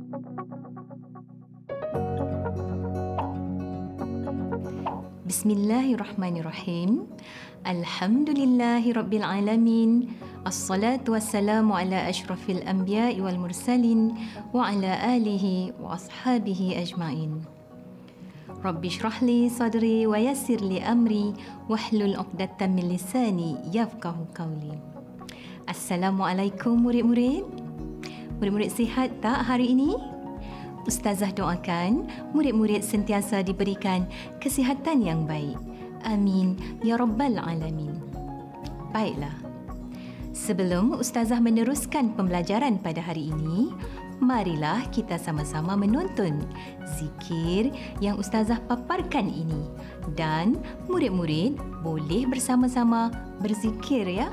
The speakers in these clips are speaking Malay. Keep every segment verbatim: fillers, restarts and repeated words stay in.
Bismillahirrahmanirrahim. Alhamdulillahi rabbil alamin. Assalatu wassalamu ala asyrafil anbiya'i wal mursalin wa ala alihi wa ashabihi ajma'in. Rabbi shrah li sadri wa yassir li amri wahlul 'uqdatam min lisani yafqahu qawli. Assalamualaikum murid-murid. Murid-murid sihat tak hari ini? Ustazah doakan murid-murid sentiasa diberikan kesihatan yang baik. Amin ya rabbal alamin. Baiklah. Sebelum Ustazah meneruskan pembelajaran pada hari ini, marilah kita sama-sama menonton zikir yang Ustazah paparkan ini. Dan murid-murid boleh bersama-sama berzikir ya.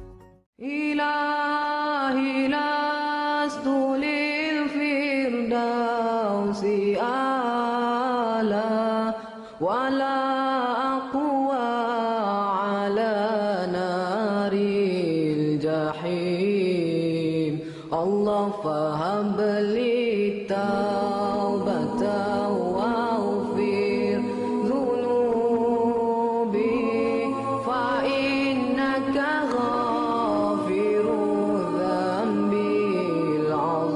Ilahi lastu lil firdausi ala wala aqwa ala naril jahim. Allah faham beli taubata wa'ufir dhunubi fa innaka ghafirul dhambil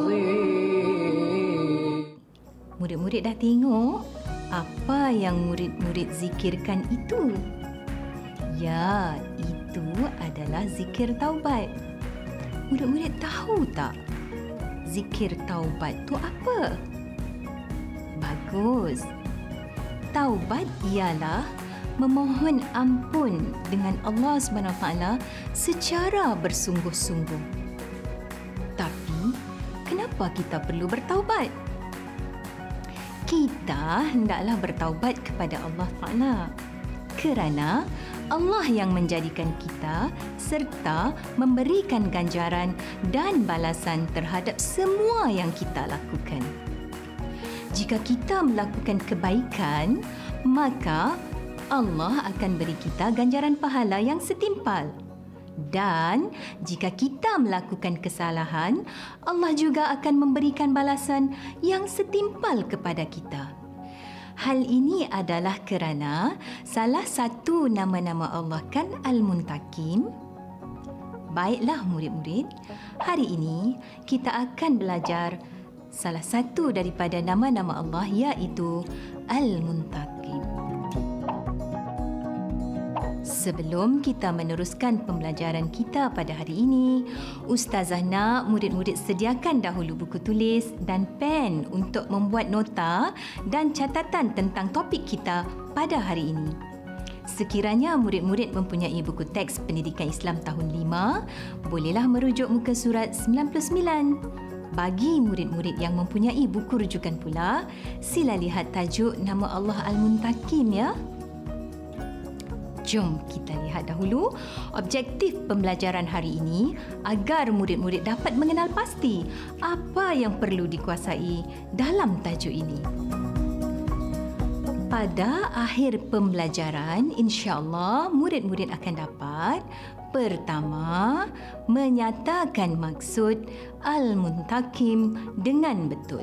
azim. Murid-murid dah tengok apa yang murid-murid zikirkan itu? Ya, itu adalah zikir taubat. Murid-murid tahu tak zikir taubat tu apa? Bagus. Taubat ialah memohon ampun dengan Allah subhanahu wa taala secara bersungguh-sungguh. Tapi, kenapa kita perlu bertaubat? Kita hendaklah bertaubat kepada Allah Taala kerana Allah yang menjadikan kita serta memberikan ganjaran dan balasan terhadap semua yang kita lakukan. Jika kita melakukan kebaikan, maka Allah akan beri kita ganjaran pahala yang setimpal. Dan jika kita melakukan kesalahan, Allah juga akan memberikan balasan yang setimpal kepada kita. Hal ini adalah kerana salah satu nama-nama Allah kan Al-Muntakim. Baiklah murid-murid, hari ini kita akan belajar salah satu daripada nama-nama Allah iaitu Al-Muntakim. Sebelum kita meneruskan pembelajaran kita pada hari ini, Ustazah nak murid-murid sediakan dahulu buku tulis dan pen untuk membuat nota dan catatan tentang topik kita pada hari ini. Sekiranya murid-murid mempunyai buku teks Pendidikan Islam tahun lima, bolehlah merujuk muka surat sembilan puluh sembilan. Bagi murid-murid yang mempunyai buku rujukan pula, sila lihat tajuk nama Allah Al-Muntakim ya. Jom kita lihat dahulu objektif pembelajaran hari ini agar murid-murid dapat mengenal pasti apa yang perlu dikuasai dalam tajuk ini. Pada akhir pembelajaran, insya-Allah murid-murid akan dapat pertama, menyatakan maksud Al-Muntakim dengan betul.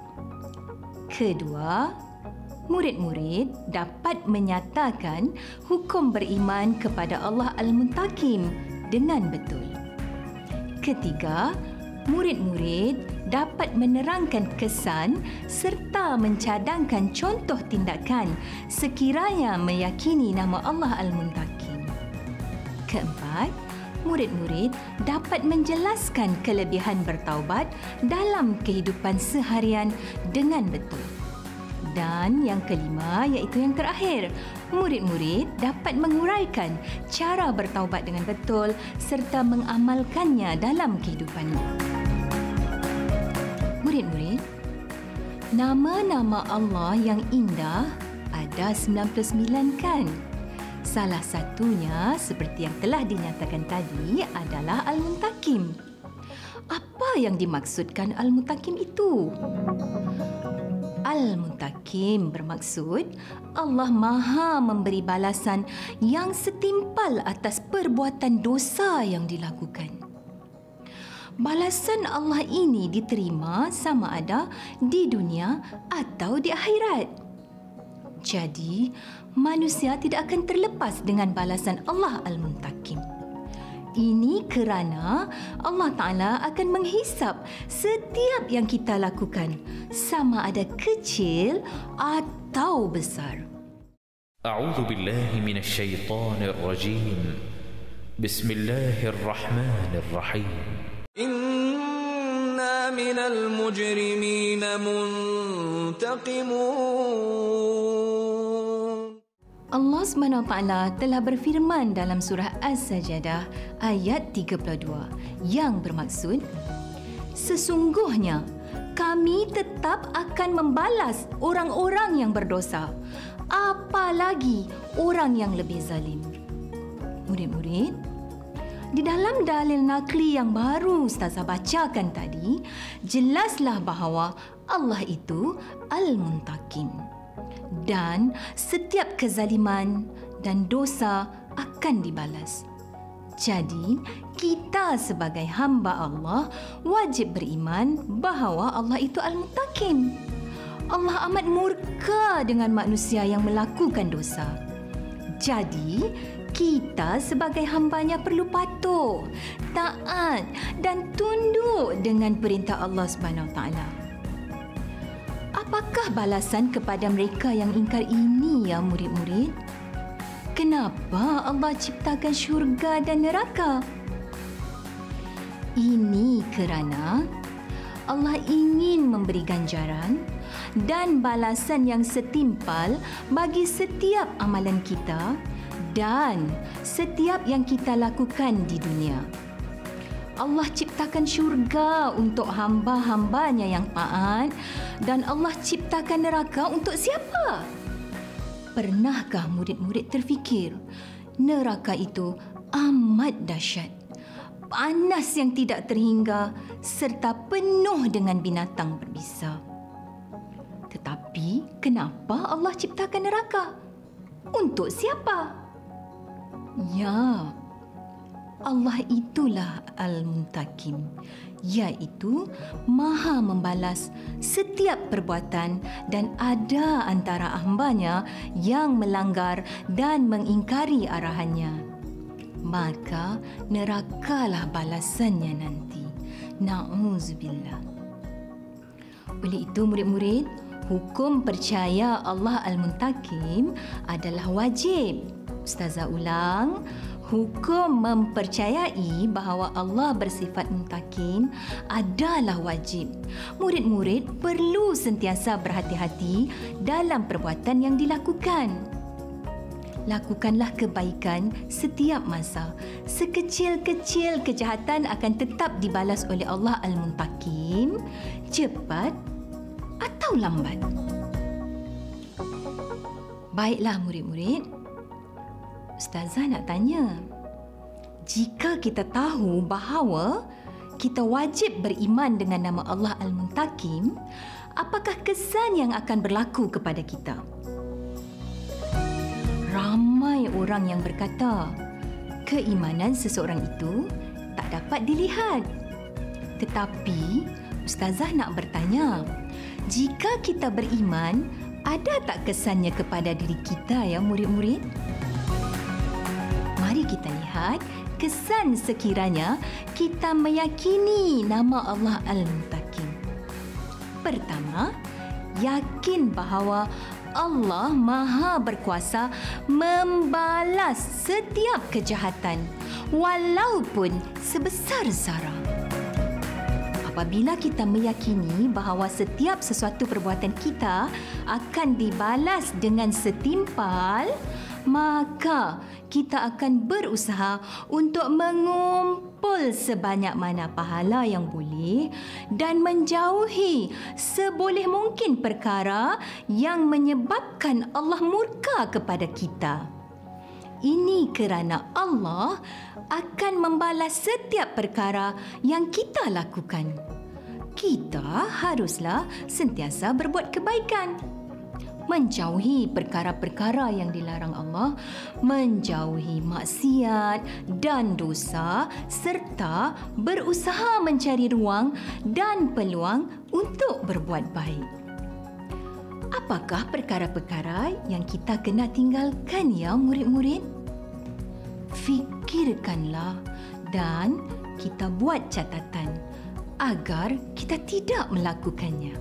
Kedua, murid-murid dapat menyatakan hukum beriman kepada Allah Al-Muntakim dengan betul. Ketiga, murid-murid dapat menerangkan kesan serta mencadangkan contoh tindakan sekiranya meyakini nama Allah Al-Muntakim. Keempat, murid-murid dapat menjelaskan kelebihan bertaubat dalam kehidupan seharian dengan betul. Dan yang kelima iaitu yang terakhir, murid-murid dapat menguraikan cara bertaubat dengan betul serta mengamalkannya dalam kehidupannya. Murid-murid, nama-nama Allah yang indah ada sembilan puluh sembilan kan? Salah satunya seperti yang telah dinyatakan tadi adalah Al-Muntakim. Apa yang dimaksudkan Al-Muntakim itu? Al-Muntakim bermaksud Allah Maha memberi balasan yang setimpal atas perbuatan dosa yang dilakukan. balasan Allah ini diterima sama ada di dunia atau di akhirat. Jadi, manusia tidak akan terlepas dengan balasan Allah Al-Muntakim. Ini kerana Allah Ta'ala akan menghisap setiap yang kita lakukan, sama ada kecil atau besar. A'udzu billahi minasy syaithanir rajim. Bismillahirrahmanirrahim. Inna minal mujrimina muntaqimun. Allah subhanahu wa taala telah berfirman dalam surah As-Sajdah ayat tiga puluh dua yang bermaksud, sesungguhnya kami tetap akan membalas orang-orang yang berdosa, apalagi orang yang lebih zalim. Murid-murid, di dalam dalil nakli yang baru Ustazah bacakan tadi, jelaslah bahawa Allah itu Al-Muntakim. Dan setiap kezaliman dan dosa akan dibalas. Jadi, kita sebagai hamba Allah wajib beriman bahawa Allah itu Al-Muntakim. Allah amat murka dengan manusia yang melakukan dosa. Jadi, kita sebagai hambanya perlu patuh, taat dan tunduk dengan perintah Allah Subhanahu Wa Taala. Apakah balasan kepada mereka yang ingkar ini, ya murid-murid? Kenapa Allah ciptakan syurga dan neraka? Ini kerana Allah ingin memberi ganjaran dan balasan yang setimpal bagi setiap amalan kita dan setiap yang kita lakukan di dunia. Allah ciptakan syurga untuk hamba-hambanya yang taat dan Allah ciptakan neraka untuk siapa? Pernahkah murid-murid terfikir neraka itu amat dahsyat, panas yang tidak terhingga serta penuh dengan binatang berbisa? Tetapi kenapa Allah ciptakan neraka? Untuk siapa? Ya, Allah itulah Al-Muntakim, iaitu Maha membalas setiap perbuatan dan ada antara hambanya yang melanggar dan mengingkari arahannya. Maka nerakalah balasannya nanti. Na'udzubillah. Oleh itu murid-murid, hukum percaya Allah Al-Muntakim adalah wajib. Ustazah ulang, hukum mempercayai bahawa Allah bersifat muntakim adalah wajib. Murid-murid perlu sentiasa berhati-hati dalam perbuatan yang dilakukan. Lakukanlah kebaikan setiap masa. Sekecil-kecil kejahatan akan tetap dibalas oleh Allah Al-Muntakim, cepat atau lambat. Baiklah murid-murid, Ustazah nak tanya, jika kita tahu bahawa kita wajib beriman dengan nama Allah Al-Muntakim, apakah kesan yang akan berlaku kepada kita? Ramai orang yang berkata, keimanan seseorang itu tak dapat dilihat. Tetapi, Ustazah nak bertanya, jika kita beriman, ada tak kesannya kepada diri kita, ya murid-murid? Mari kita lihat kesan sekiranya kita meyakini nama Allah Al-Muntakim. Pertama, yakin bahawa Allah Maha berkuasa membalas setiap kejahatan walaupun sebesar zarah. Apabila kita meyakini bahawa setiap sesuatu perbuatan kita akan dibalas dengan setimpal, maka kita akan berusaha untuk mengumpul sebanyak mana pahala yang boleh dan menjauhi seboleh mungkin perkara yang menyebabkan Allah murka kepada kita. Ini kerana Allah akan membalas setiap perkara yang kita lakukan. Kita haruslah sentiasa berbuat kebaikan. menjauhi perkara-perkara yang dilarang Allah, menjauhi maksiat dan dosa, serta berusaha mencari ruang dan peluang untuk berbuat baik. Apakah perkara-perkara yang kita kena tinggalkan ya murid-murid? Fikirkanlah dan kita buat catatan agar kita tidak melakukannya.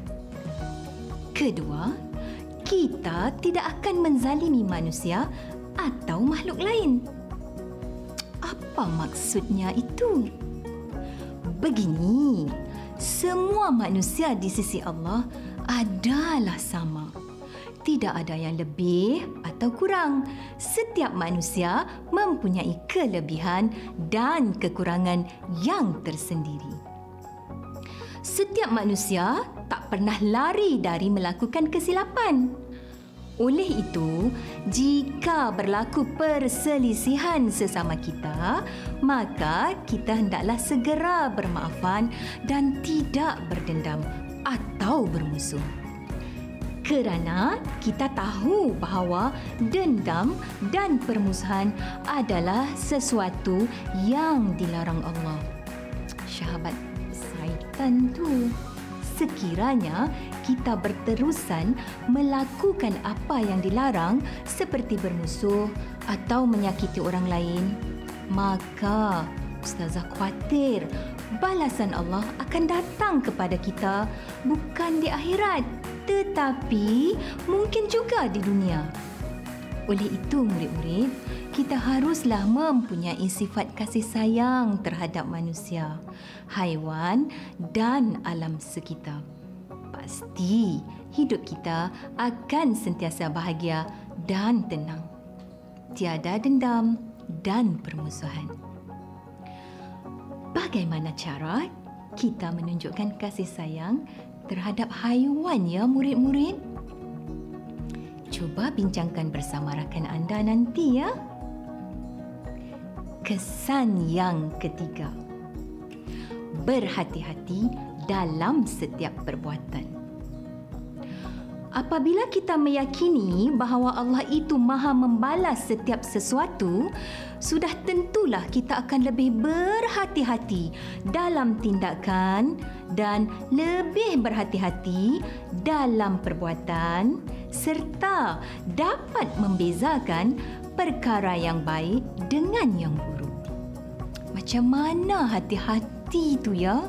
Kedua, kita tidak akan menzalimi manusia atau makhluk lain. Apa maksudnya itu? Begini, semua manusia di sisi Allah adalah sama. Tidak ada yang lebih atau kurang. Setiap manusia mempunyai kelebihan dan kekurangan yang tersendiri. Setiap manusia tak pernah lari dari melakukan kesilapan. Oleh itu, jika berlaku perselisihan sesama kita, maka kita hendaklah segera bermaafan dan tidak berdendam atau bermusuh. Kerana kita tahu bahawa dendam dan permusuhan adalah sesuatu yang dilarang Allah. Sahabat syaitan tu, sekiranya kita berterusan melakukan apa yang dilarang seperti bermusuh atau menyakiti orang lain, maka Ustazah khawatir balasan Allah akan datang kepada kita bukan di akhirat, tetapi mungkin juga di dunia. Oleh itu, murid-murid, kita haruslah mempunyai sifat kasih sayang terhadap manusia, haiwan dan alam sekitar. Pasti hidup kita akan sentiasa bahagia dan tenang. Tiada dendam dan permusuhan. Bagaimana cara kita menunjukkan kasih sayang terhadap haiwan ya murid-murid? Cuba bincangkan bersama rakan anda nanti ya. Kesan yang ketiga. Berhati-hati dalam setiap perbuatan. Apabila kita meyakini bahawa Allah itu Maha membalas setiap sesuatu, sudah tentulah kita akan lebih berhati-hati dalam tindakan dan lebih berhati-hati dalam perbuatan serta dapat membezakan perkara yang baik dengan yang buruk. Macam mana hati-hati itu ya?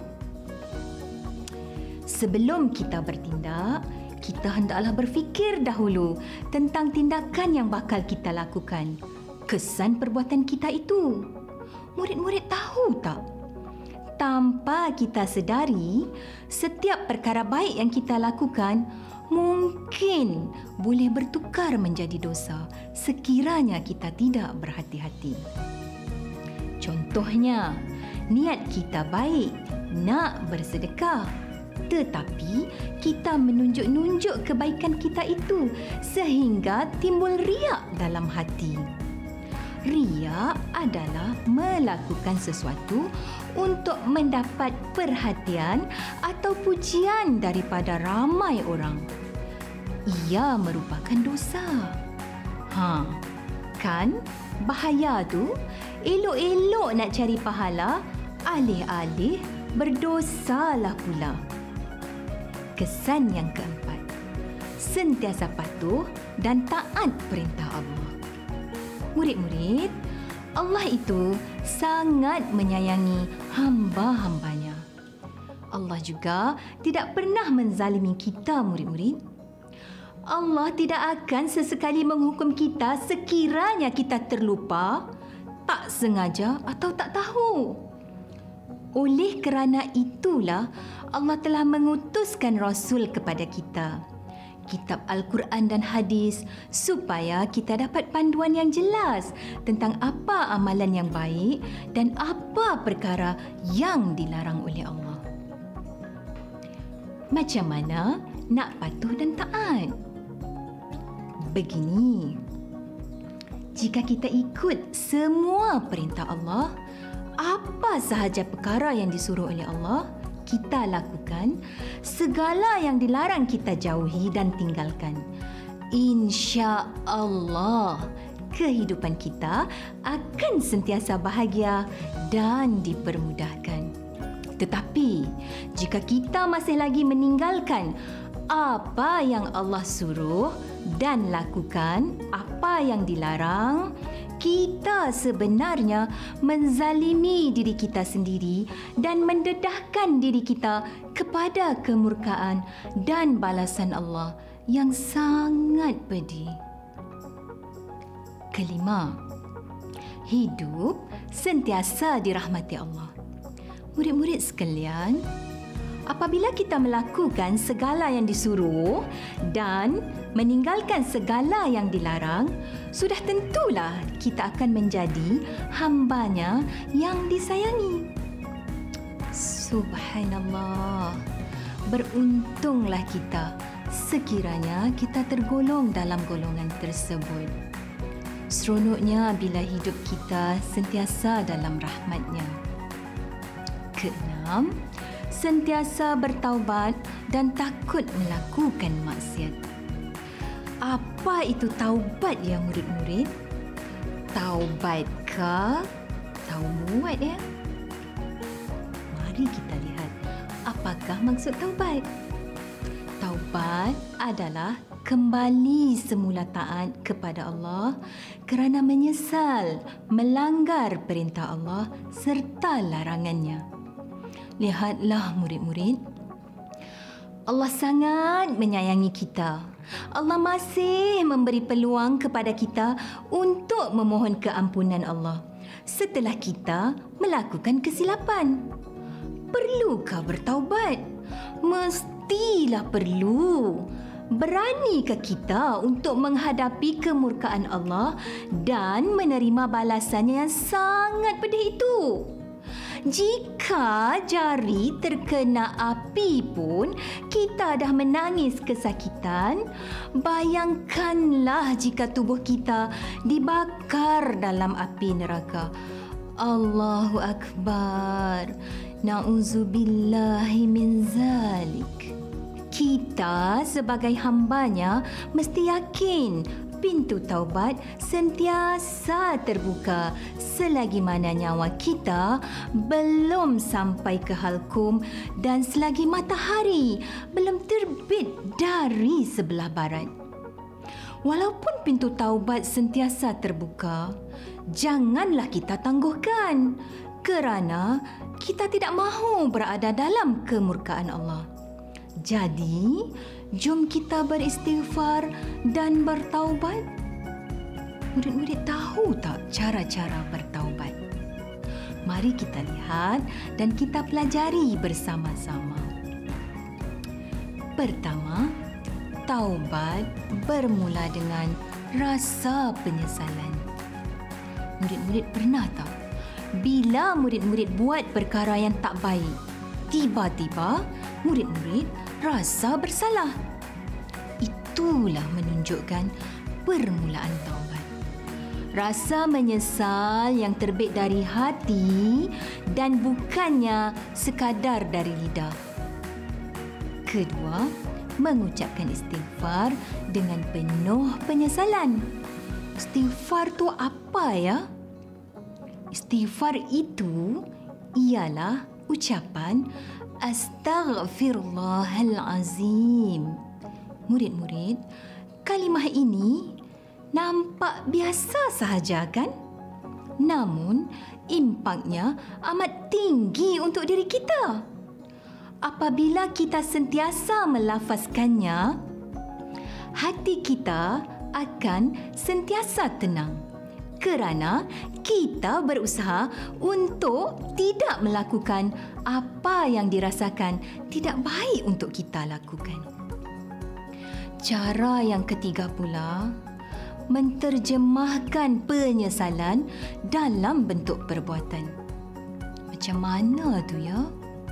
Sebelum kita bertindak, kita hendaklah berfikir dahulu tentang tindakan yang bakal kita lakukan. Kesan perbuatan kita itu. Murid-murid tahu tak? Tanpa kita sedari, setiap perkara baik yang kita lakukan mungkin boleh bertukar menjadi dosa sekiranya kita tidak berhati-hati. Contohnya, niat kita baik nak bersedekah, tetapi kita menunjuk-nunjuk kebaikan kita itu sehingga timbul riak dalam hati. Riak adalah melakukan sesuatu untuk mendapat perhatian atau pujian daripada ramai orang. Ia merupakan dosa. Ha, kan bahaya tu? Elok-elok nak cari pahala, alih-alih berdosalah pula. Kesan yang keempat, sentiasa patuh dan taat perintah Allah. Murid-murid, Allah itu sangat menyayangi hamba-hambanya. Allah juga tidak pernah menzalimi kita, murid-murid. Allah tidak akan sesekali menghukum kita sekiranya kita terlupa, tak sengaja atau tak tahu. Oleh kerana itulah Allah telah mengutuskan Rasul kepada kita, kitab Al-Quran dan hadis, supaya kita dapat panduan yang jelas tentang apa amalan yang baik dan apa perkara yang dilarang oleh Allah. Macam mana nak patuh dan taat? Begini, jika kita ikut semua perintah Allah, apa sahaja perkara yang disuruh oleh Allah, kita lakukan. Segala yang dilarang kita jauhi dan tinggalkan. insya Allah kehidupan kita akan sentiasa bahagia dan dipermudahkan. Tetapi jika kita masih lagi meninggalkan apa yang Allah suruh dan lakukan apa yang dilarang, kita sebenarnya menzalimi diri kita sendiri dan mendedahkan diri kita kepada kemurkaan dan balasan Allah yang sangat pedih. Kelima, hidup sentiasa dirahmati Allah. Murid-murid sekalian, apabila kita melakukan segala yang disuruh dan meninggalkan segala yang dilarang, sudah tentulah kita akan menjadi hamba-Nya yang disayangi. Subhanallah. Beruntunglah kita sekiranya kita tergolong dalam golongan tersebut. Seronoknya bila hidup kita sentiasa dalam rahmat-Nya. Keenam, sentiasa bertaubat dan takut melakukan maksiat. Apa itu taubat ya murid-murid? Taubatkah taubat ya? Mari kita lihat apakah maksud taubat. Taubat adalah kembali semula taat kepada Allah kerana menyesal melanggar perintah Allah serta larangannya. Lihatlah murid-murid, Allah sangat menyayangi kita. Allah masih memberi peluang kepada kita untuk memohon keampunan Allah setelah kita melakukan kesilapan. Perlukah bertaubat? Mestilah perlu. Beranikah kita untuk menghadapi kemurkaan Allah dan menerima balasannya yang sangat pedih itu? Jika jari terkena api pun kita dah menangis kesakitan, bayangkanlah jika tubuh kita dibakar dalam api neraka. Allahu Akbar. Na'udzubillahi min zalik. Kita sebagai hamba-Nya mesti yakin pintu taubat sentiasa terbuka selagi mana nyawa kita belum sampai ke halkum dan selagi matahari belum terbit dari sebelah barat. Walaupun pintu taubat sentiasa terbuka, janganlah kita tangguhkan kerana kita tidak mahu berada dalam kemurkaan Allah. Jadi, jom kita beristighfar dan bertaubat. Murid-murid tahu tak cara-cara bertaubat? Mari kita lihat dan kita pelajari bersama-sama. Pertama, taubat bermula dengan rasa penyesalan. Murid-murid pernah tak? Bila murid-murid buat perkara yang tak baik, tiba-tiba murid-murid rasa bersalah. Itulah menunjukkan permulaan taubat. Rasa menyesal yang terbit dari hati dan bukannya sekadar dari lidah. Kedua, mengucapkan istighfar dengan penuh penyesalan. Istighfar tu apa ya? Istighfar itu ialah ucapan Astaghfirullahalazim. Murid-murid, kalimah ini nampak biasa sahaja kan? Namun, impaknya amat tinggi untuk diri kita. Apabila kita sentiasa melafazkannya, hati kita akan sentiasa tenang kerana kita berusaha untuk tidak melakukan apa yang dirasakan tidak baik untuk kita lakukan. Cara yang ketiga pula, menterjemahkan penyesalan dalam bentuk perbuatan. Macam mana tu ya?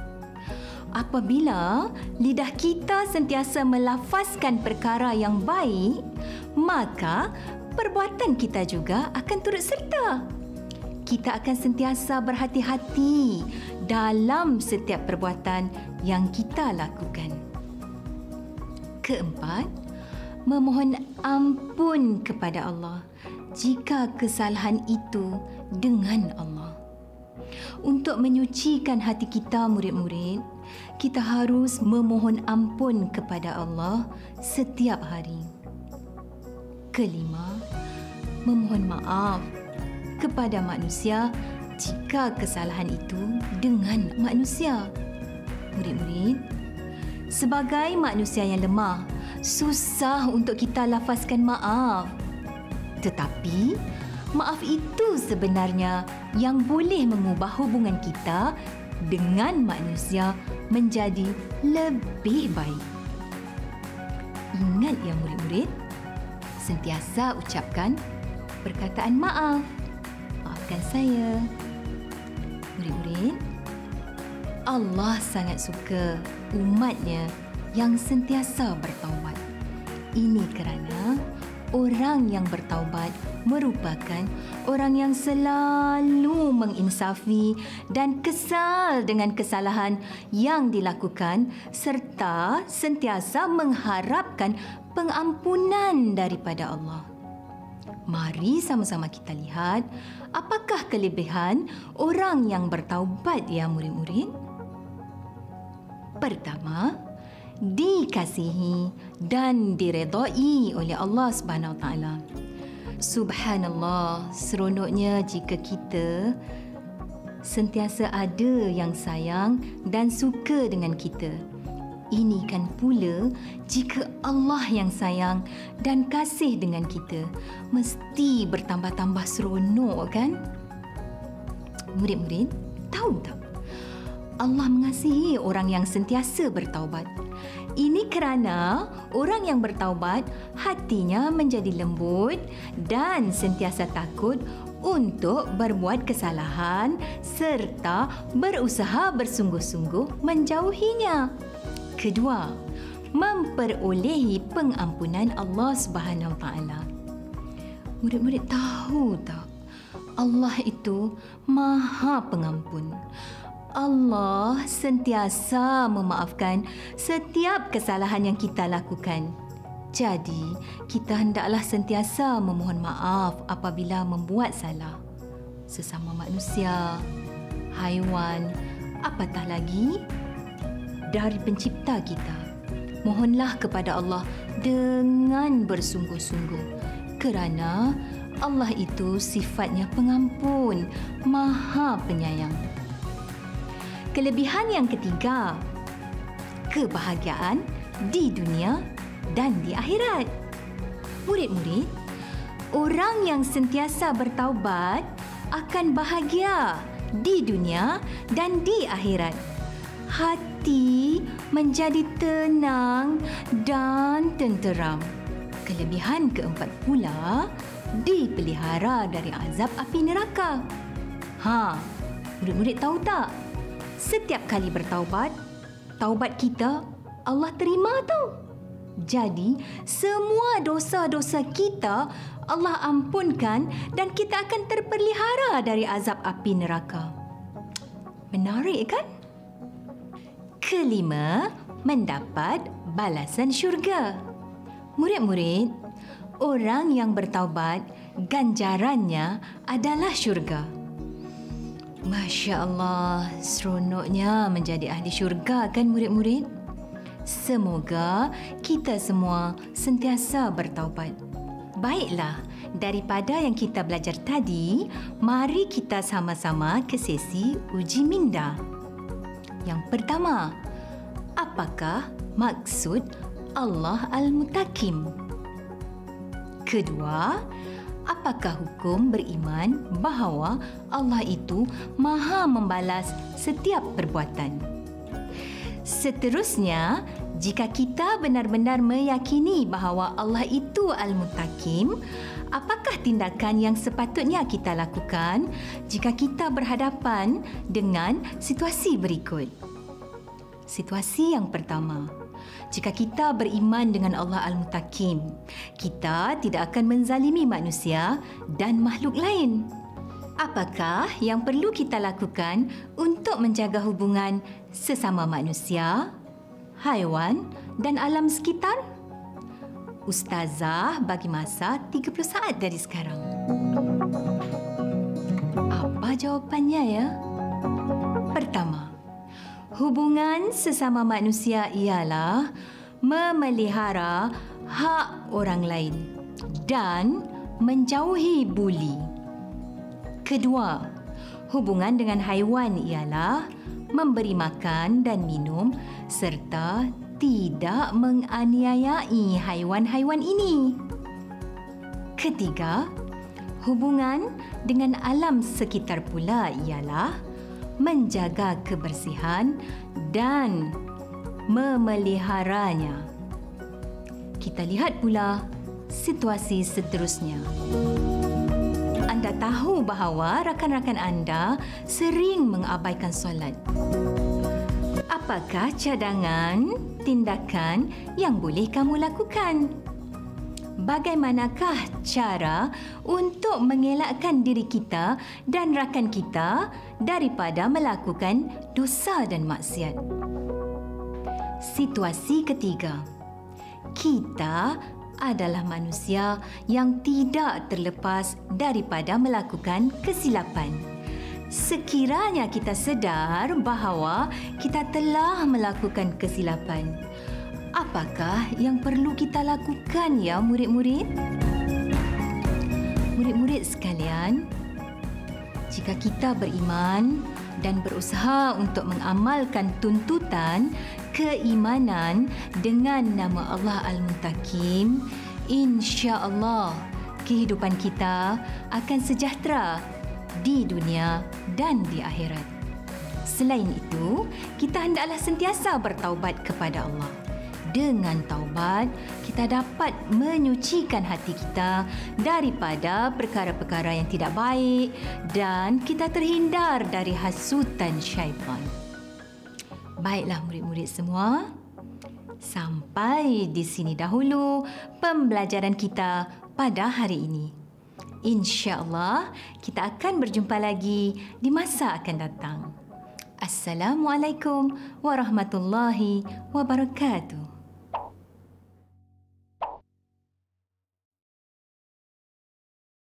Apabila lidah kita sentiasa melafazkan perkara yang baik, maka perbuatan kita juga akan turut serta. Kita akan sentiasa berhati-hati dalam setiap perbuatan yang kita lakukan. Keempat, memohon ampun kepada Allah jika kesalahan itu dengan Allah. Untuk menyucikan hati kita, murid-murid, kita harus memohon ampun kepada Allah setiap hari. Kelima, memohon maaf kepada manusia jika kesalahan itu dengan manusia. Murid-murid, sebagai manusia yang lemah, susah untuk kita lafazkan maaf. Tetapi, maaf itu sebenarnya yang boleh mengubah hubungan kita dengan manusia menjadi lebih baik. Ingat ya murid-murid, sentiasa ucapkan perkataan maaf. Maafkan saya. Murid-murid, Allah sangat suka umatnya yang sentiasa bertaubat. Ini kerana orang yang bertaubat merupakan orang yang selalu menginsafi dan kesal dengan kesalahan yang dilakukan serta sentiasa mengharapkan pengampunan daripada Allah. Mari sama-sama kita lihat apakah kelebihan orang yang bertaubat ya murid-murid. Pertama, dikasihi dan diredai oleh Allah Subhanahu Wa Taala. Subhanallah, seronoknya jika kita sentiasa ada yang sayang dan suka dengan kita. Ini kan pula jika Allah yang sayang dan kasih dengan kita, mesti bertambah-tambah seronok kan? Murid-murid, tahu tak? Allah mengasihi orang yang sentiasa bertaubat. Ini kerana orang yang bertaubat hatinya menjadi lembut dan sentiasa takut untuk berbuat kesalahan serta berusaha bersungguh-sungguh menjauhinya. Kedua, memperolehi pengampunan Allah Subhanahu Wa Taala. Murid-murid tahu tak? Allah itu Maha Pengampun. Allah sentiasa memaafkan setiap kesalahan yang kita lakukan. Jadi, kita hendaklah sentiasa memohon maaf apabila membuat salah. Sesama manusia, haiwan, apatah lagi dari pencipta kita. Mohonlah kepada Allah dengan bersungguh-sungguh kerana Allah itu sifatnya pengampun, Maha Penyayang. Kelebihan yang ketiga, kebahagiaan di dunia dan di akhirat. Murid-murid, orang yang sentiasa bertaubat akan bahagia di dunia dan di akhirat. Hati menjadi tenang dan tenteram. Kelebihan keempat pula, dipelihara dari azab api neraka. Ha, murid-murid tahu tak? Setiap kali bertaubat, taubat kita Allah terima tau. Jadi, semua dosa-dosa kita Allah ampunkan dan kita akan terpelihara dari azab api neraka. Menarik kan? Kelima, mendapat balasan syurga. Murid-murid, orang yang bertaubat, ganjarannya adalah syurga. Masya Allah, seronoknya menjadi ahli syurga kan murid-murid? Semoga kita semua sentiasa bertaubat. Baiklah, daripada yang kita belajar tadi, mari kita sama-sama ke sesi uji minda. Yang pertama, apakah maksud Allah Al-Mutakim? Kedua, apakah hukum beriman bahawa Allah itu Maha membalas setiap perbuatan? Seterusnya, jika kita benar-benar meyakini bahawa Allah itu Al-Mutakim, apakah tindakan yang sepatutnya kita lakukan jika kita berhadapan dengan situasi berikut? Situasi yang pertama, jika kita beriman dengan Allah Al-Mutakim, kita tidak akan menzalimi manusia dan makhluk lain. Apakah yang perlu kita lakukan untuk menjaga hubungan sesama manusia, haiwan dan alam sekitar? Ustazah bagi masa tiga puluh saat dari sekarang. Apa jawapannya ya? Pertama, hubungan sesama manusia ialah memelihara hak orang lain dan menjauhi buli. Kedua, hubungan dengan haiwan ialah memberi makan dan minum serta tidak menganiayai haiwan-haiwan ini. Ketiga, hubungan dengan alam sekitar pula ialah menjaga kebersihan dan memeliharanya. Kita lihat pula situasi seterusnya. Anda tahu bahawa rakan-rakan anda sering mengabaikan solat. Apakah cadangan tindakan yang boleh kamu lakukan? Bagaimanakah cara untuk mengelakkan diri kita dan rakan kita daripada melakukan dosa dan maksiat? Situasi ketiga. Kita adalah manusia yang tidak terlepas daripada melakukan kesilapan. Sekiranya kita sedar bahawa kita telah melakukan kesilapan, apakah yang perlu kita lakukan ya murid-murid? Murid-murid sekalian, jika kita beriman dan berusaha untuk mengamalkan tuntutan keimanan dengan nama Allah Al-Muntakim, insya-Allah kehidupan kita akan sejahtera di dunia dan di akhirat. Selain itu, kita hendaklah sentiasa bertaubat kepada Allah. Dengan taubat, kita dapat menyucikan hati kita daripada perkara-perkara yang tidak baik dan kita terhindar dari hasutan syaitan. Baiklah murid-murid semua, sampai di sini dahulu pembelajaran kita pada hari ini. InsyaAllah kita akan berjumpa lagi di masa akan datang. Assalamualaikum warahmatullahi wabarakatuh.